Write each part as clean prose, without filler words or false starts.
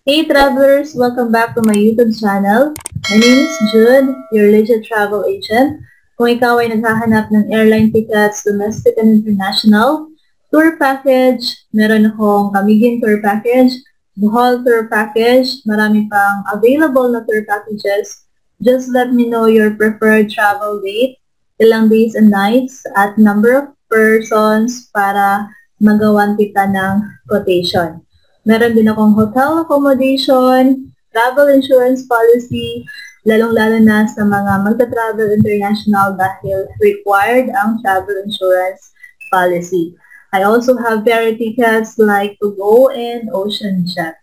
Hey travelers, welcome back to my YouTube channel. My name is Jude, your legit travel agent. Kung ikaw ay naghahanap ng airline tickets, domestic and international, tour package, meron akong Camiguin tour package, Bohol tour package, marami pang available na tour packages. Just let me know your preferred travel date, ilang days and nights, at number of persons para magawan kita ng quotation. Meron din akong hotel accommodation, travel insurance policy, lalong-lalo na sa mga magta-travel international dahil required ang travel insurance policy. I also have ferry tickets like to go and ocean jet.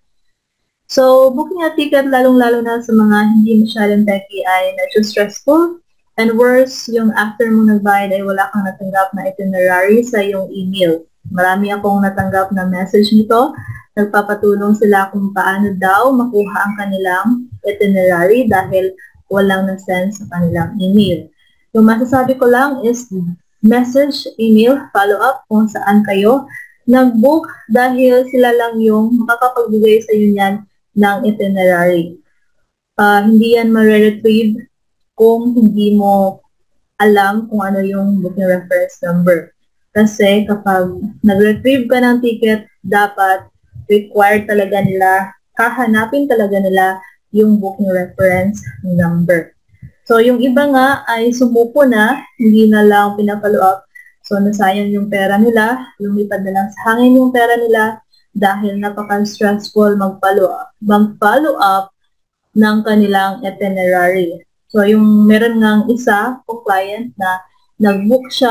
So, booking a ticket lalong-lalo na sa mga hindi masyadong techy ay medyo stressful. And worse, yung after mo nagbayad ay wala kang natanggap na itinerary sa iyong email. Marami akong natanggap na message nito. Nagpapatulong sila kung paano daw makuha ang kanilang itinerary dahil walang na-send sa kanilang email. Yung masasabi ko lang is message, email, follow-up kung saan kayo nag-book dahil sila lang yung makakapagbigay sa inyo yan ng itinerary. Hindi yan ma-retrieve kung hindi mo alam kung ano yung booking reference number. Kasi kapag nag-retrieve ka ng ticket, dapat required talaga nila, hahanapin talaga nila yung booking reference number. So, yung iba nga ay sumuko na, hindi na lang pinapollow up. So, nasayang yung pera nila, lumipad na lang sa hangin yung pera nila dahil napaka-stressful mag-follow up ng kanilang itinerary. So, yung meron ngang isa kong client na nag-book siya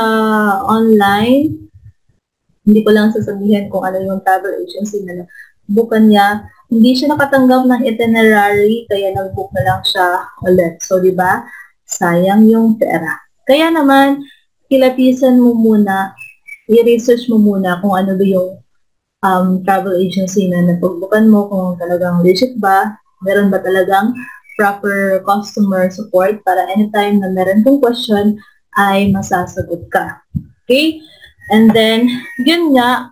online. Hindi ko lang sasabihin kung ano yung travel agency na bookan niya. Hindi siya nakatanggap ng itinerary, kaya nag-book na lang siya ulit. So, di ba? Sayang yung pera. Kaya naman, kilatisan mo muna, i-research mo muna kung ano ba yung travel agency na napagbukan mo, kung talagang legit ba, meron ba talagang proper customer support para anytime na meron kong question ay masasagot ka. Okay? And then, yun nga,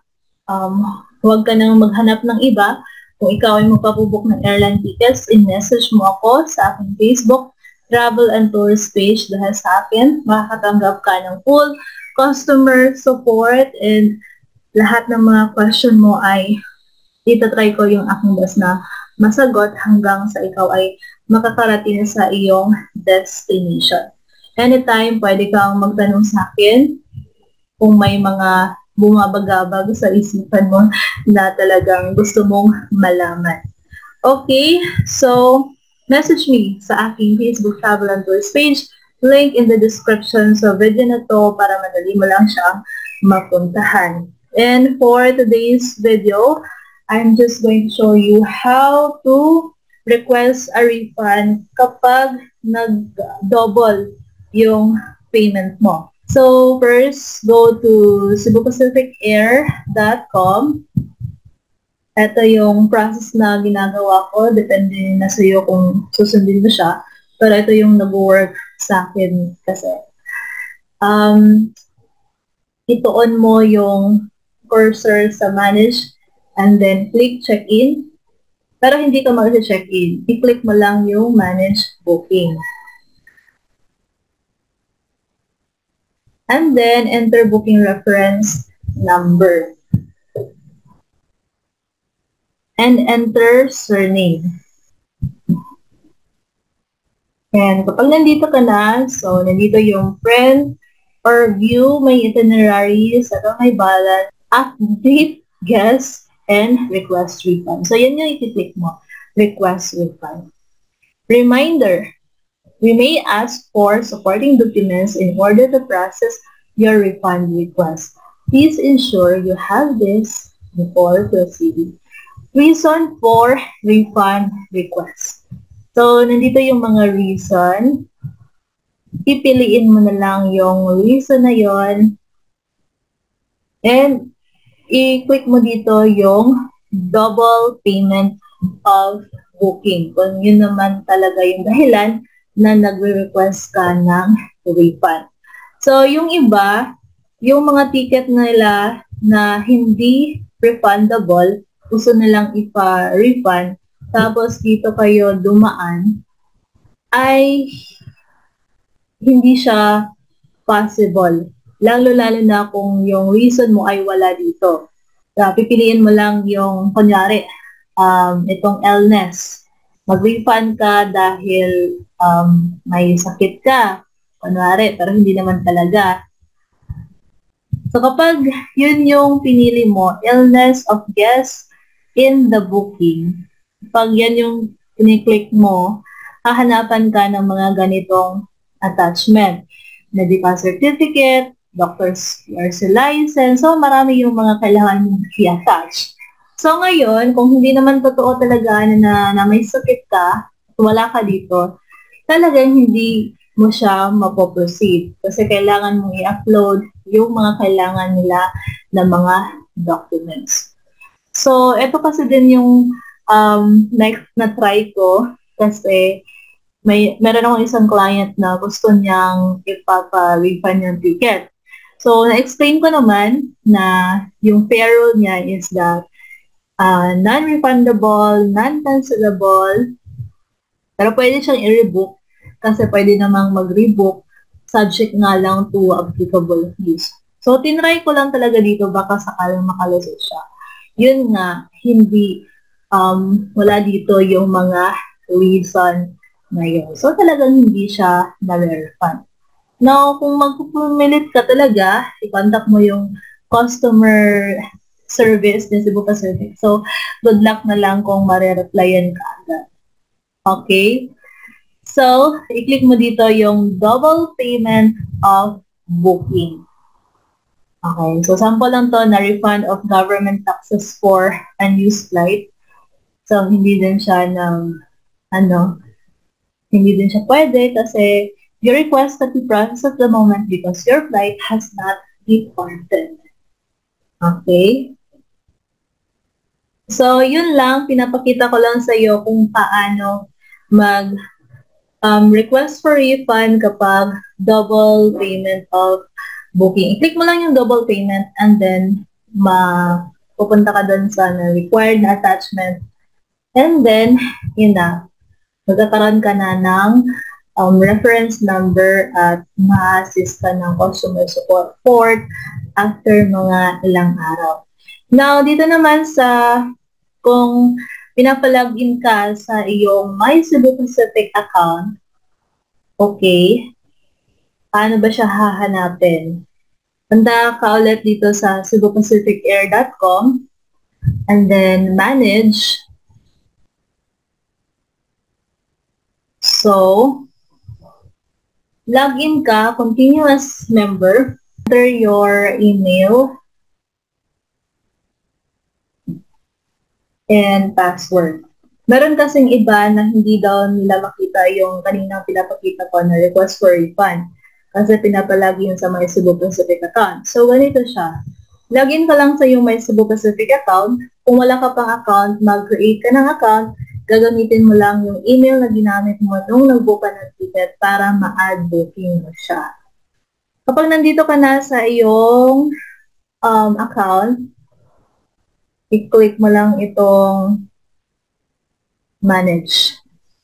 huwag ka nang maghanap ng iba. Kung ikaw ay magpapubok ng airline tickets, i-message mo ako sa aking Facebook Travel and Tours page dahil sa akin, makakatanggap ka ng full customer support and lahat ng mga question mo ay itatry ko yung aking best na masagot hanggang sa ikaw ay makakarating sa iyong destination. Anytime, pwede kang magtanong sa akin kung may mga bumabagabag sa isipan mo na talagang gusto mong malaman. Okay, so message me sa aking Facebook Travel and Tours page. Link in the description sa video na to para madali mo lang siyang mapuntahan. And for today's video, I'm just going to show you how to request a refund kapag nag-double yung payment mo. So, first, go to cebupacificair.com. Ito yung process na ginagawa ko. Depende na sa iyo kung susundin mo siya. Pero ito yung nag-work sa akin kasi. Ito-on mo yung cursor sa manage and then click check-in. Pero hindi ka mag-check-in. I-click mo lang yung manage booking. And then, enter booking reference number. And enter surname. And kapag nandito ka na, so nandito yung print or view, may itinerary, saka may balance, update, guess, and request refund. So yan yung i-click mo, request refund. Reminder, we may ask for supporting documents in order to process your refund request. Please ensure you have this before proceeding. Reason for refund request. So, nandito yung mga reason. Pipiliin mo na lang yung reason na yon. And, i-click mo dito yung double payment of booking. Kung yun naman talaga yung dahilan na nagre-request ka ng refund. So, yung iba, yung mga ticket nila na hindi refundable, gusto nilang ipa-refund, tapos dito kayo dumaan, ay hindi siya possible. Lalo-lalo na kung yung reason mo ay wala dito. Pipiliin mo lang yung, kunyari, itong illness. Mag-refund ka dahil may sakit ka, kunwari, pero hindi naman talaga. So kapag yun yung pinili mo, illness of guest in the booking, pag yan yung click mo, hahanapan ka ng mga ganitong attachment. Medical certificate, doctor's PRC license, so marami yung mga kailangan mong i-attach. So ngayon, kung hindi naman totoo talaga na may sakit ka, wala ka dito, talagang hindi mo siya mapoproceed. Kasi kailangan mong i-upload yung mga kailangan nila na mga documents. So, ito kasi din yung next na try ko kasi meron akong isang client na gusto niyang ipapa-refund yung ticket. So, na-explain ko naman na yung payroll niya is that non-refundable, non-cancelable, pero pwede siyang i-rebook kasi pwede namang mag-rebook subject nga lang to applicable fees. So, tinry ko lang talaga dito baka sakalang makalusot siya. Yun nga, hindi, wala dito yung mga reason na yun. So, talagang hindi siya na-refund. Now, kung magpupumilit ka talaga, i-contact mo yung customer service din Cebu Pacific. So, good luck na lang kung mare-replyan ka agad. Okay? So, i-click mo dito yung double payment of booking. Okay, so sample lang to na refund of government taxes for unused flight. So, hindi din siya hindi din siya pwede kasi your request can be processed at the moment because your flight has not departed. Okay? So, yun lang. Pinapakita ko lang sa iyo kung paano request for refund kapag double payment of booking. I-click mo lang yung double payment and then pupunta ka dun sa required na attachment. And then, yun na. Magkakaroon ka na ng reference number at ma-assist ka ng customer support after mga ilang araw. Now, dito naman kung pinapalogin ka sa iyong My Cebu Pacific account, okay, paano ba siya hahanapin? Punta ka ulit dito sa cebupacificair.com and then manage. So, login ka, continuous member, enter your email and password. Meron kasing iba na hindi daw nila makita yung kaninang pinapakita ko na request for refund. Kasi pinapalagi yun sa My Cebu Pacific account. So, ganito siya. Login ka lang sa yung My Cebu Pacific account. Kung wala ka pang account, mag-create ka ng account. Gagamitin mo lang yung email na ginamit mo nung nag-book ka ng ticket para ma-add booking mo siya. Kapag nandito ka na sa iyong account, i-click mo lang itong manage.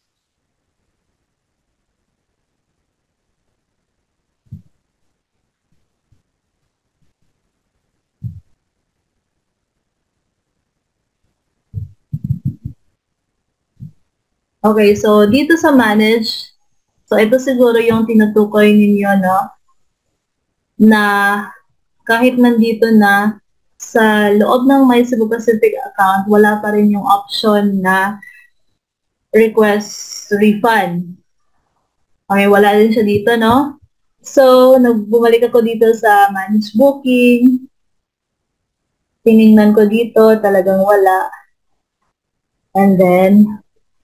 Okay, so dito sa manage, so ito siguro yung tinutukoy ninyo, no? Na kahit nandito na sa loob ng My Cebu Pacific account, wala pa rin yung option na request refund. Okay, wala din siya dito, no? So, bumalik ako dito sa manage booking. Tinignan ko dito, talagang wala. And then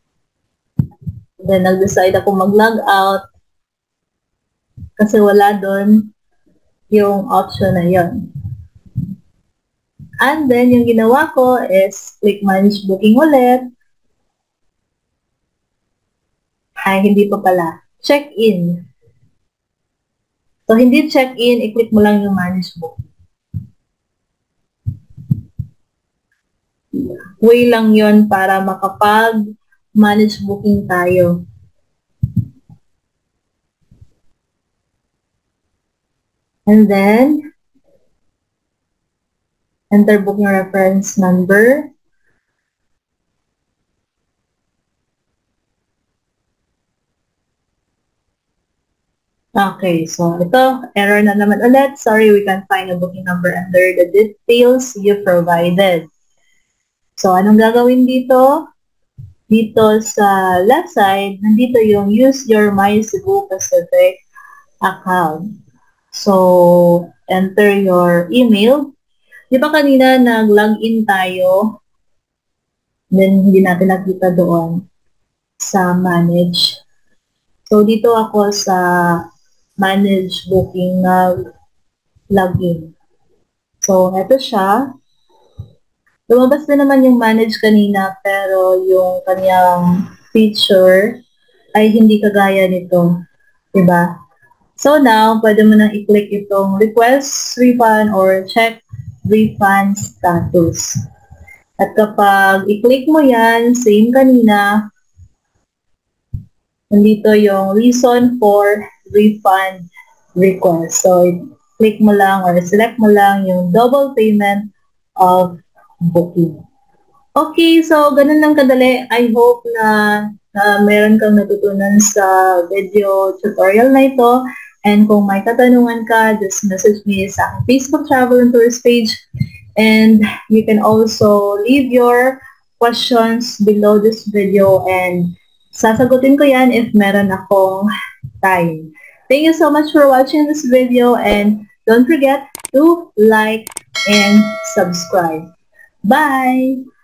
nag-decide ako mag-log out kasi wala doon yung option na yon. And then, yung ginawa ko is click manage booking ulit. Ay, hindi pa pala. Check-in. So, hindi check-in, i-click mo lang yung manage booking. way lang yon para makapag-manage booking tayo. And then, enter booking reference number. Okay, so ito, error na naman ulit. Sorry, we can't find a booking number under the details you provided. So, anong gagawin dito? Dito sa left side, nandito yung use your My Cebu Pacific account. So, enter your email. Di ba kanina nag-login tayo? Then, hindi natin nakita doon sa manage. So, dito ako sa manage booking login. So, eto siya. Lumabas na naman yung manage kanina, pero yung kanyang feature ay hindi kagaya nito. Diba? So now, pwede mo nang i-click itong request refund or check refund status. At kapag i-click mo yan, same kanina, nandito yung reason for refund request. So, click mo lang or select mo lang yung double payment of booking. Okay, so ganun lang kadali. I hope na meron kang natutunan sa video tutorial na ito. And kung may katanungan ka, just message me sa aking Facebook Travel and Tours page. And you can also leave your questions below this video and sasagutin ko yan if meron akong time. Thank you so much for watching this video and don't forget to like and subscribe. Bye!